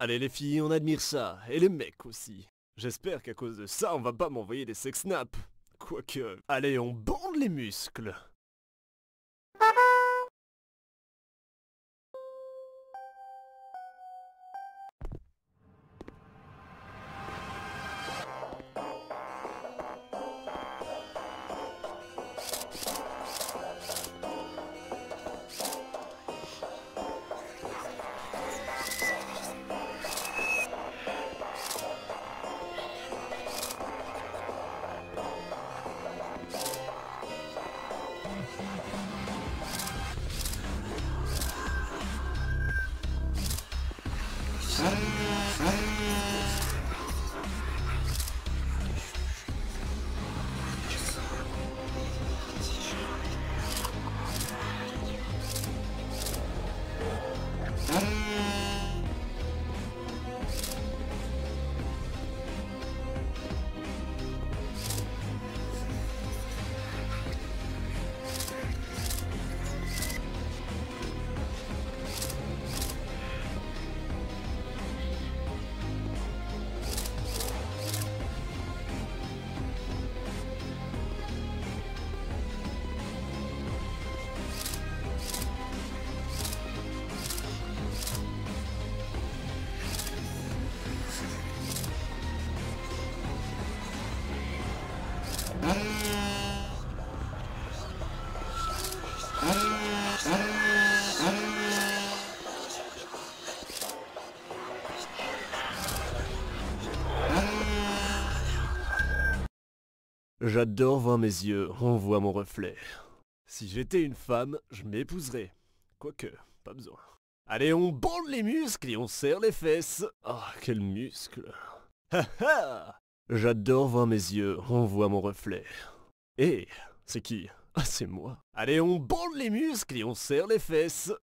Allez les filles, on admire ça, et les mecs aussi. J'espère qu'à cause de ça, on va pas m'envoyer des sex snaps. Quoique... Allez, on bande les muscles. J'adore voir mes yeux, on voit mon reflet. Si j'étais une femme, je m'épouserais. Quoique, pas besoin. Allez, on bande les muscles et on serre les fesses. Oh, quel muscle. Ha ha. J'adore voir mes yeux, on voit mon reflet. Eh, c'est qui? Ah, c'est moi. Allez, on bande les muscles et on serre les fesses.